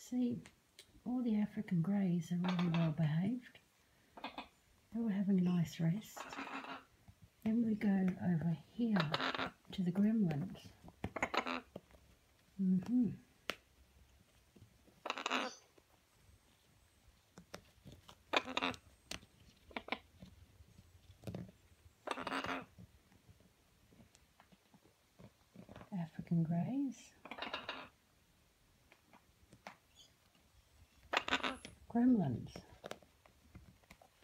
See, all the African greys are really well behaved. They were having a nice rest. Then we go over here to the gremlins. African greys. Gremlins.